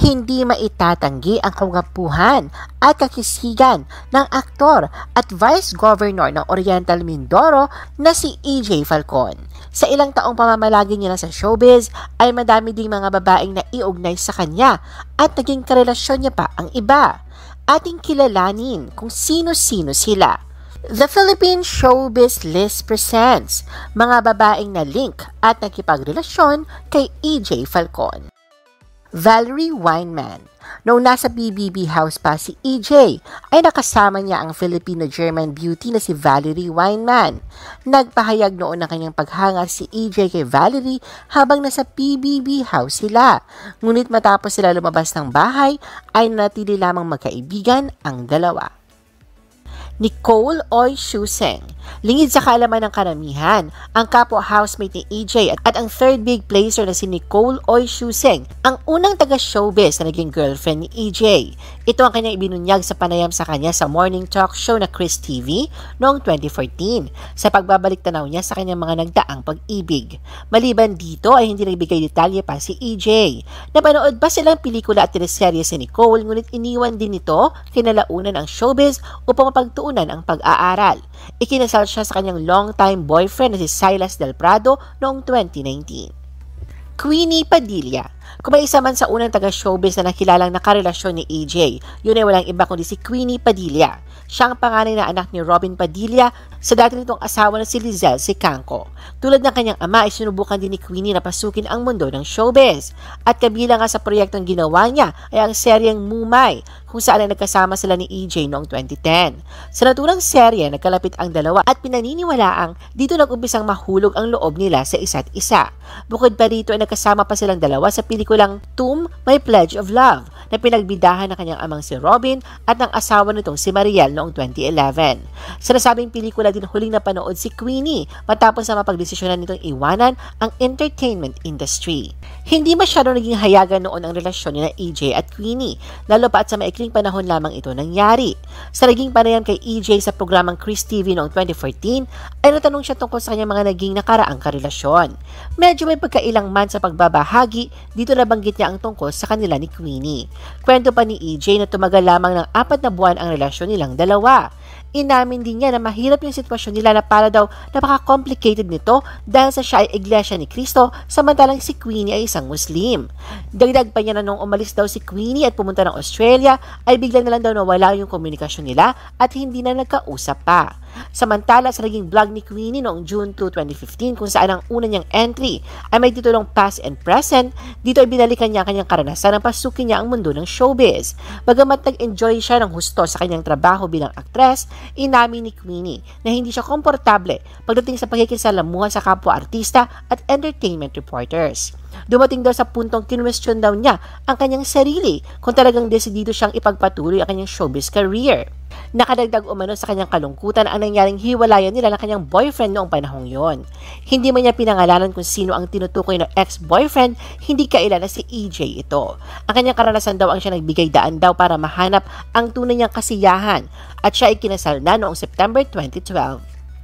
Hindi maitatanggi ang kagwapuhan at kakisigan ng aktor at Vice Governor ng Oriental Mindoro na si EJ Falcon. Sa ilang taong pamamalagi niya na sa showbiz ay madami ding mga babaeng naiugnay sa kanya at naging karelasyon niya pa ang iba. Ating kilalanin kung sino-sino sila. The Philippine Showbiz List presents mga babaeng na link at nakipagrelasyon kay EJ Falcon. Valerie Wineman. Noong nasa BBB house pa si EJ, ay nakasama niya ang Filipino-German beauty na si Valerie Wineman. Nagpahayag noon ng kanyang paghanga si EJ kay Valerie habang nasa BBB house sila. Ngunit matapos sila lumabas ng bahay, ay nanatili lamang magkaibigan ang dalawa. Nicole Oy Shuseng. Lingid sa kaalaman ng karamihan, ang kapwa housemate ni EJ at ang third big placer na si Nicole Oy Shuseng, ang unang taga-showbiz na naging girlfriend ni EJ. Ito ang kanyang ibinunyag sa panayam sa kanya sa morning talk show na Chris TV noong 2014 sa pagbabalik tanaw niya sa kanyang mga nagdaang pag-ibig. Maliban dito ay hindi nagbigay detalye pa si EJ. Napanood ba silang pelikula at teleserye si Nicole ngunit iniwan din nito kinalaunan ang showbiz upang mapagtuunan ang pag-aaral. Ikinasal siya sa kanyang long-time boyfriend na si Silas Del Prado noong 2019. Queenie Padilla. Kung may isa man sa unang taga-showbiz na nakilalang nakarelasyon ni EJ, yun ay walang iba kundi si Queenie Padilla. Siya ang panganay na anak ni Robin Padilla sa dati nitong asawa na si Lizelle Sicangco. Tulad ng kanyang ama ay sinubukan din ni Queenie na pasukin ang mundo ng showbiz. At kabilang nga sa proyektong ginawa niya ay ang seryeng Mumay, kung saan ay nagkasama sila ni EJ noong 2010. Sa naturang serye, nagkalapit ang dalawa at pinaniniwalaang dito nag-umpisang mahulog ang loob nila sa isa't isa. Bukod pa rito ay nagkasama pa silang dalawa sa pelikulang Tomb, My Pledge of Love na pinagbidahan ng kanyang amang si Robin at ng asawa nitong si Mariel noong 2011. Sa nasabing pelikula din huling napanood si Queenie matapos na mapagdesisyonan nitong iwanan ang entertainment industry. Hindi masyado naging hayagan noon ang relasyon ni na EJ at Queenie, lalo pa at sa maikling panahon lamang ito nangyari. Sa naging panayam kay EJ sa programang Chris TV noong 2014, ay natanong siya tungkol sa kanyang mga naging nakaraang karelasyon. Medyo may pagkailang man sa pagbabahagi, dito nabanggit niya ang tungkol sa kanila ni Queenie. Kwento pa ni EJ na tumagal lamang ng 4 na buwan ang relasyon nilang dalawa. Inamin din niya na mahirap yung sitwasyon nila na para daw napaka-complicated nito dahil sa siya ay iglesia ni Cristo samantalang si Queenie ay isang Muslim. Dagdag pa niya na nung umalis daw si Queenie at pumunta ng Australia ay bigla na lang daw nawala yung komunikasyon nila at hindi na nagkausap pa. Samantala sa naging vlog ni Queenie noong June 2, 2015 kung saan ang una niyang entry ay may titulong Past and Present, dito ay binalikan niya ang kanyang karanasan ng pasukin niya ang mundo ng showbiz. Bagamat nag-enjoy siya ng husto sa kanyang trabaho bilang aktres, inamin ni Queenie na hindi siya komportable pagdating sa pagkikisalamuha sa kapwa-artista at entertainment reporters. Dumating daw sa puntong kinwestiyon daw niya ang kanyang sarili kung talagang desidido siyang ipagpatuloy ang kanyang showbiz career. Nakadagdag umano sa kanyang kalungkutan ang nangyaring hiwalayan nila ng kanyang boyfriend noong panahong yon. Hindi man niya pinangalanan kung sino ang tinutukoy ng ex-boyfriend, hindi kailala si EJ ito. Ang kanyang karanasan daw ang siya nagbigay daan daw para mahanap ang tunay niyang kasiyahan at siya ay kinasal na noong September 2012.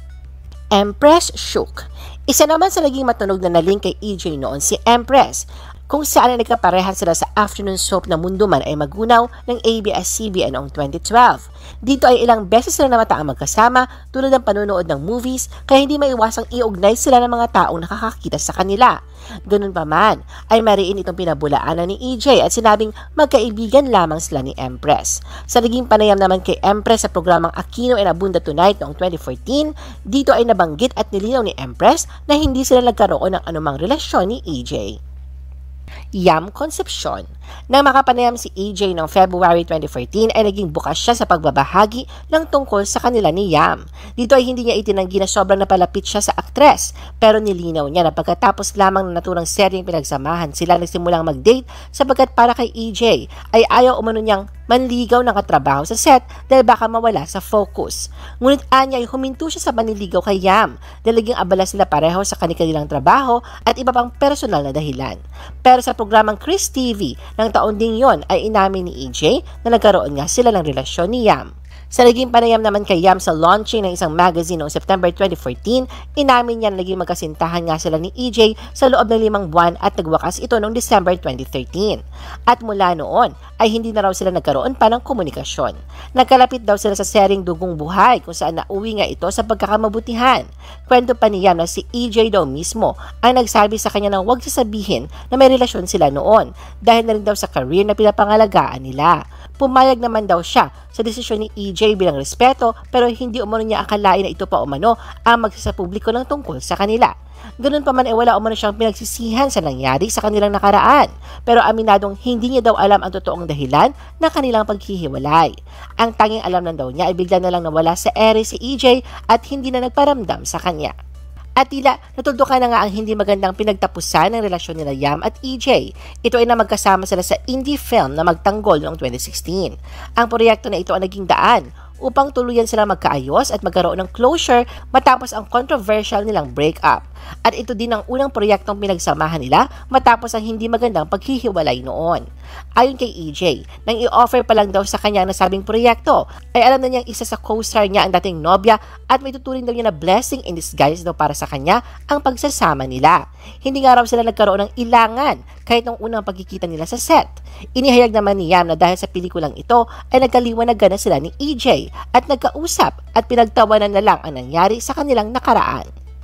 Empress Shook. Isa naman sa naging matunog na nalink kay EJ noon si Empress, kung saan ay nagkaparehan sila sa afternoon soap na Mundo Man ay Magunaw ng ABS-CBN noong 2012. Dito ay ilang beses sila namataang magkasama tulad ng panonood ng movies kaya hindi maiwasang iugnay sila ng mga taong nakakakita sa kanila. Ganun pa man, ay mariin itong pinabulaanan ni EJ at sinabing magkaibigan lamang sila ni Empress. Sa naging panayam naman kay Empress sa programang Aquino and Abunda Tonight noong 2014, dito ay nabanggit at nilinaw ni Empress na hindi sila nagkaroon ng anumang relasyon ni EJ. Yam Concepcion. Nang makapanayam si EJ noong February 2014 ay naging bukas siya sa pagbabahagi ng tungkol sa kanila ni Yam. Dito ay hindi niya itinanggi na sobrang napalapit siya sa aktres, pero nilinaw niya na pagkatapos lamang ng naturang seryeng pinagsamahan sila nagsimulang mag-date sapagkat para kay EJ ay ayaw umano niyang manligaw ng katrabaho sa set dahil baka mawala sa focus. Ngunit anya ay huminto siya sa manliligaw kay Yam dahil naging abala sila pareho sa kanilang trabaho at iba pang personal na dahilan. Pero sa programang Chris TV ng taon ding yon ay inamin ni EJ na nagkaroon nga sila ng relasyon ni Yam. Sa naging panayam naman kay Yam sa launching ng isang magazine noong September 2014, inamin niya na naging magkasintahan nga sila ni EJ sa loob ng 5 buwan at nagwakas ito noong December 2013. At mula noon ay hindi na raw sila nagkaroon pa ng komunikasyon. Nagkalapit daw sila sa seryeng Dugong Buhay kung saan nauwi nga ito sa pagkakamabutihan. Kwento pa ni Yam na si EJ daw mismo ang nagsabi sa kanya na huwag sasabihin na may relasyon sila noon dahil na rin daw sa career na pinapangalagaan nila. Pumayag naman daw siya sa desisyon ni EJ bilang respeto pero hindi umano niya akalain na ito pa umano ang magsasapubliko ng tungkol sa kanila. Ganun pa man ay wala umano siyang pinagsisihan sa nangyari sa kanilang nakaraan pero aminadong hindi niya daw alam ang totoong dahilan ng kanilang paghihiwalay. Ang tanging alam lang daw niya ay bigla na lang nawala sa ere si EJ at hindi na nagparamdam sa kanya. At tila natuldukan na nga ang hindi magandang pinagtapusan ng relasyon nila Yam at EJ. Ito ay na magkasama sila sa indie film na Magtanggol noong 2016. Ang proyekto na ito ang naging daan upang tuluyan sila magkaayos at magkaroon ng closure matapos ang controversial nilang breakup. At ito din ang unang proyektong pinagsamahan nila matapos ang hindi magandang paghihiwalay noon. Ayon kay EJ, nang i-offer pa lang daw sa kanya ang nasabing proyekto, ay alam na niyang isa sa co-star niya ang dating nobya at may tuturing daw niya na blessing in disguise daw para sa kanya ang pagsasama nila. Hindi nga raw sila nagkaroon ng ilangan kahit nung unang pagkikita nila sa set. Inihayag naman ni Yam na dahil sa pelikulang ito ay nagkaliwanagan na sila ni EJ at nagkausap at pinagtawanan na lang ang nangyari sa kanilang nakaraan.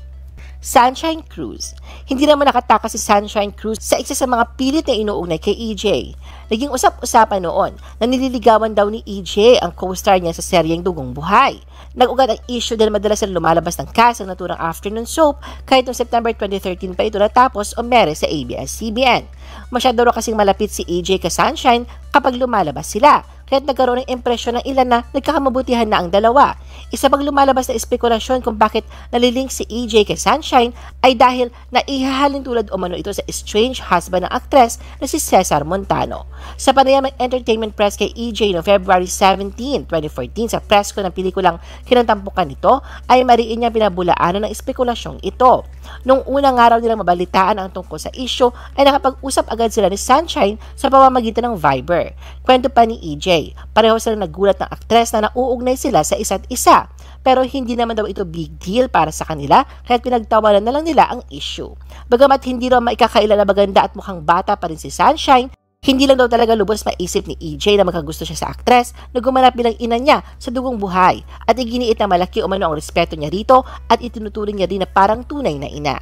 Sunshine Cruz. Hindi naman nakatakas si Sunshine Cruz sa isa sa mga pilit na inuugnay kay EJ. Naging usap-usapan noon na nililigawan daw ni EJ ang co-star niya sa seryeng Dugong Buhay. Nag-ugat ang issue dahil madalas na lumalabas ng cast ng naturang afternoon soap kahit noong September 2013 pa ito natapos o mere sa ABS-CBN. Masyado raw kasing malapit si EJ kay Sunshine kapag lumalabas sila. Kaya't nagkaroon ng impresyon ng ilan na nagkakamabutihan na ang dalawa. Isa pang lumalabas na espekulasyon kung bakit nalilink si EJ kay Sunshine ay dahil naihahalin tulad umano ito sa estranged husband ng aktres na si Cesar Montano. Sa panayam ng entertainment press kay EJ noong February 17, 2014 sa press ko ng pelikulang kinantampukan nito ay mariin niya pinabulaanan ng espekulasyong ito. Nung unang araw nilang mabalitaan ang tungkol sa issue ay nakapag-usap agad sila ni Sunshine sa pamamagitan ng Viber. Kwento pa ni EJ, pareho silang nagulat ng aktres na nauugnay sila sa isa't isa. Pero hindi naman daw ito big deal para sa kanila kaya't pinagtawanan na lang nila ang issue. Bagamat hindi raw maikakaila na maganda at mukhang bata pa rin si Sunshine, hindi lang daw talaga lubos maisip ni EJ na magkagusto siya sa aktres na gumanap bilang ina niya sa Dugong Buhay at iginiit na malaki umano ang respeto niya rito at itinuturing niya din na parang tunay na ina.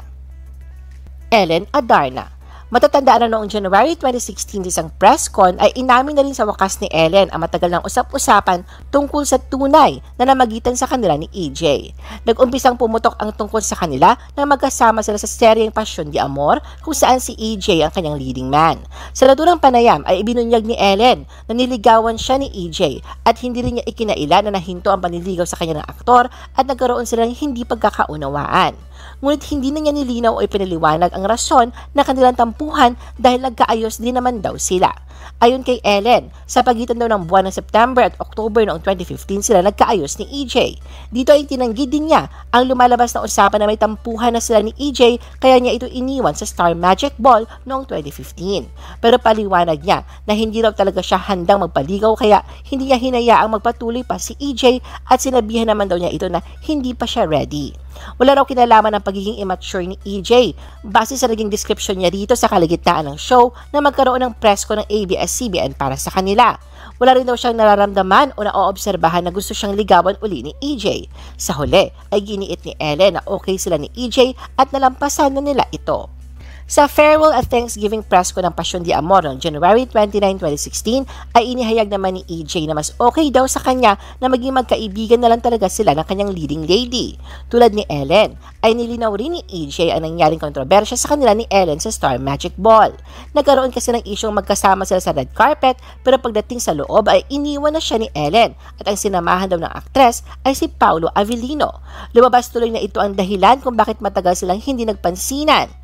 Ellen Adarna. Matatandaan na noong January 2016 isang press con ay inamin na rin sa wakas ni Ellen ang matagal ng usap-usapan tungkol sa tunay na namagitan sa kanila ni EJ. Nag-umpisang pumutok ang tungkol sa kanila na magkasama sila sa seryeng Passion de Amor kung saan si EJ ang kanyang leading man. Sa naturang panayam ay ibinunyag ni Ellen na niligawan siya ni EJ at hindi rin niya ikinaila na nahinto ang panliligaw sa kanya ng aktor at nagkaroon sila ng hindi pagkakaunawaan. Ngunit hindi na niya nilinaw o ipinaliwanag ang rason na kanilang tampuhan dahil nagkaayos din naman daw sila. Ayon kay Ellen, sa pagitan daw ng buwan ng September at October noong 2015 sila nagkaayos ni EJ. Dito ay tinanggi din niya ang lumalabas na usapan na may tampuhan na sila ni EJ kaya niya ito iniwan sa Star Magic Ball noong 2015. Pero paliwanag niya na hindi raw talaga siya handang magpaligaw kaya hindi niya hinayaang magpatuloy pa si EJ at sinabihan naman daw niya ito na hindi pa siya ready. Wala raw kinalaman ng pagiging immature ni EJ base sa naging description niya rito sa kalagitnaan ng show na magkaroon ng press ko ng ABS-CBN para sa kanila. Wala rin daw siyang nararamdaman o naoobserbahan na gusto siyang ligawan uli ni EJ. Sa huli ay giniit ni Ellen na okay sila ni EJ at nalampasan na nila ito. Sa farewell at Thanksgiving press ko ng Passion de Amor noong January 29, 2016 ay inihayag naman ni EJ na mas okay daw sa kanya na maging magkaibigan na lang talaga sila ng kanyang leading lady. Tulad ni Ellen, ay nilinaw rin ni EJ ang nangyaring kontrobersya sa kanila ni Ellen sa Star Magic Ball. Nagkaroon kasi ng isyong magkasama sila sa red carpet pero pagdating sa loob ay iniwan na siya ni Ellen at ang sinamahan daw ng aktres ay si Paolo Avellino. Lumabas tuloy na ito ang dahilan kung bakit matagal silang hindi nagpansinan.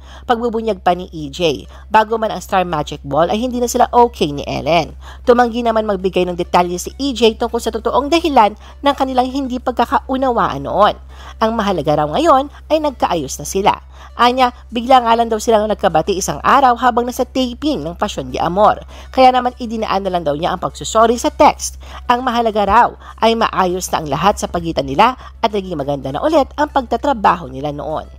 Pagbubunyag pa ni EJ. Bago man ang Star Magic Ball ay hindi na sila okay ni Ellen. Tumanggi naman magbigay ng detalye si EJ tungkol sa totoong dahilan ng kanilang hindi pagkakaunawaan noon. Ang mahalaga raw ngayon ay nagkaayos na sila. Anya, bigla nga lang daw silang nagkabati isang araw habang nasa taping ng Pasyon de Amor. Kaya naman idinaan na lang daw niya ang pagsusorry sa text. Ang mahalaga raw ay maayos na ang lahat sa pagitan nila at naging maganda na ulit ang pagtatrabaho nila noon.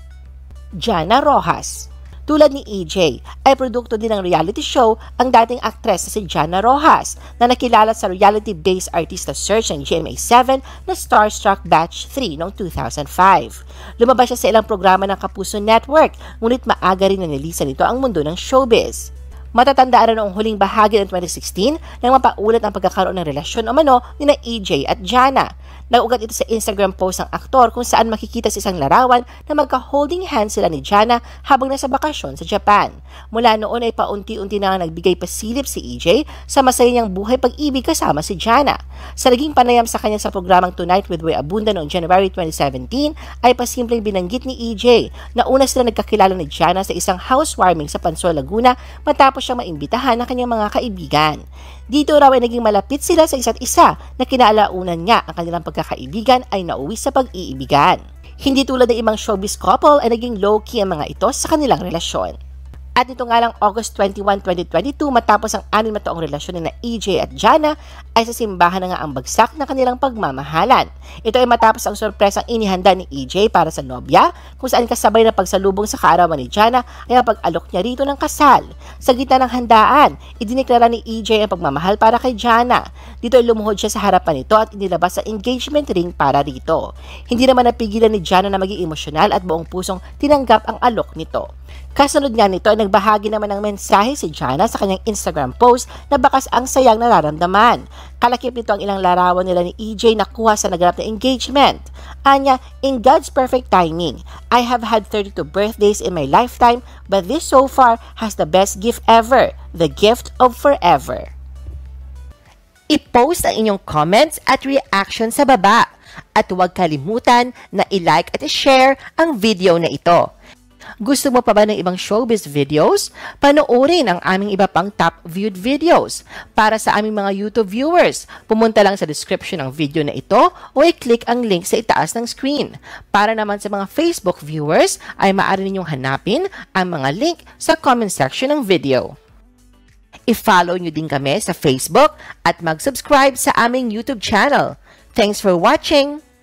Jana Rojas. Tulad ni EJ, ay produkto din ng reality show ang dating aktres na si Jana Rojas na nakilala sa reality-based artista search ng GMA7 na Starstruck Batch 3 noong 2005. Lumabas siya sa ilang programa ng Kapuso Network, ngunit maaga rin na nilisan nito ang mundo ng showbiz. Matatandaan noong huling bahagi ng 2016 nang mapaulat ang pagkakaroon ng relasyon umano ni na EJ at Jana. Nag-ugat ito sa Instagram post ng aktor kung saan makikita sa isang larawan na magka-holding hands sila ni Jana habang nasa bakasyon sa Japan. Mula noon ay paunti-unti na nagbigay pasilip si EJ sa masaya niyang buhay pag-ibig kasama si Jana. Sa naging panayam sa kanya sa programang Tonight with Way Abunda noong January 2017 ay pasimpleng binanggit ni EJ na una sila nagkakilala ni Jana sa isang housewarming sa Pansol, Laguna matapos siyang maimbitahan ng kanyang mga kaibigan. Dito raw ay naging malapit sila sa isa't isa na kinaalaunan niya ang kanilang pagkakaibigan ay nauwi sa pag-iibigan. Hindi tulad ng ibang showbiz couple ay naging low-key ang mga ito sa kanilang relasyon. At ito nga lang August 21, 2022 matapos ang 6 na taong relasyon na EJ at Jana ay sa simbahan na nga ang bagsak ng kanilang pagmamahalan. Ito ay matapos ang sorpresang inihanda ni EJ para sa nobya kung saan kasabay na pagsalubong sa kaarawan ni Jana ay ang pag-alok niya rito ng kasal. Sa gitna ng handaan, idineklara ni EJ ang pagmamahal para kay Jana. Dito ay lumuhod siya sa harapan nito at inilabas ang engagement ring para rito. Hindi naman napigilan ni Jana na maging emosyonal at buong pusong tinanggap ang alok nito. Kasunod nga nito ay nagbahagi naman ng mensahe si Jana sa kanyang Instagram post na bakas ang sayang nararamdaman. Kalakip nito ang ilang larawan nila ni EJ na kuha sa naganap na engagement. Anya, in God's perfect timing, I have had 32 birthdays in my lifetime, but this so far has the best gift ever, the gift of forever. I-post ang inyong comments at reaction sa baba. At huwag kalimutan na i-like at i-share ang video na ito. Gusto mo pa ba ng ibang showbiz videos? Panoorin ang aming iba pang top viewed videos. Para sa aming mga YouTube viewers, pumunta lang sa description ng video na ito o i-click ang link sa itaas ng screen. Para naman sa mga Facebook viewers, ay maaari ninyong hanapin ang mga link sa comment section ng video. I-follow nyo din kami sa Facebook at mag-subscribe sa aming YouTube channel. Thanks for watching!